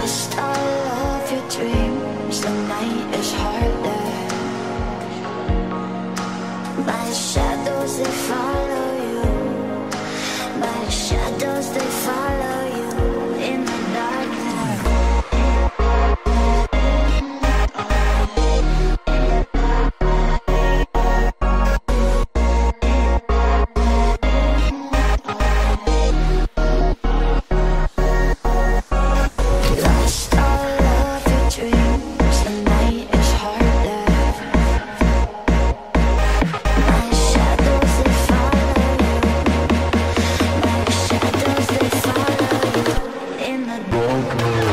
lost all of your dreams. The night is harder. My shadows, they follow you. My shadows, they follow you in the darkness. Lost all of your dreams. The night is harder. My shadows, they follow you. My shadows, they follow you in the dark.